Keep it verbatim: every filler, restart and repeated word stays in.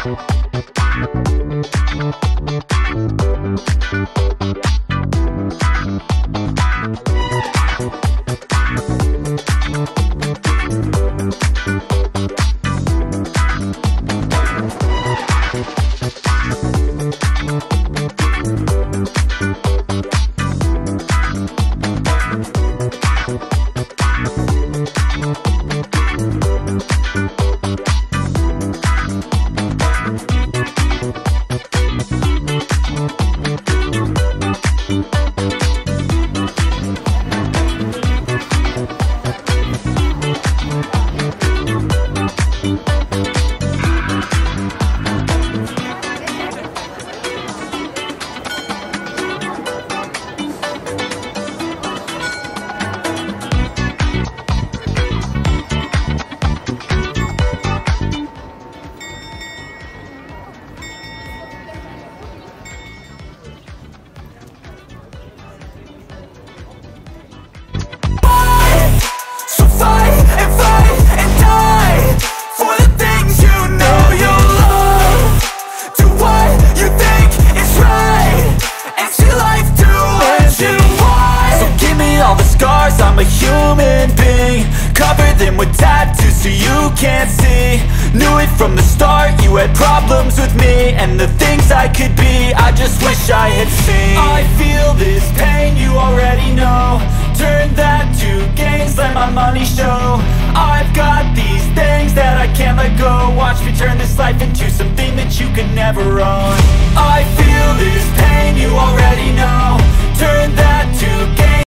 I'm a human being, cover them with tattoos so you can't see. Knew it from the start, you had problems with me and the things I could be, I just wish I had seen. I feel this pain, you already know. Turn that to gains, let my money show. I've got these things that I can't let go. Watch me turn this life into something that you could never own. I feel this pain, you already know. Turn that